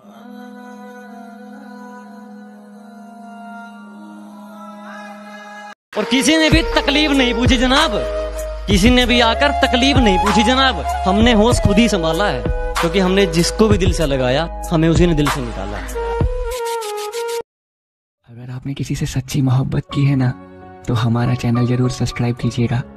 और किसी ने भी तकलीफ नहीं पूछी जनाब, किसी ने भी आकर तकलीफ नहीं पूछी जनाब। हमने होश खुद ही संभाला है, क्योंकि हमने जिसको भी दिल से लगाया हमें उसी ने दिल से निकाला। अगर आपने किसी से सच्ची मोहब्बत की है ना, तो हमारा चैनल जरूर सब्सक्राइब कीजिएगा।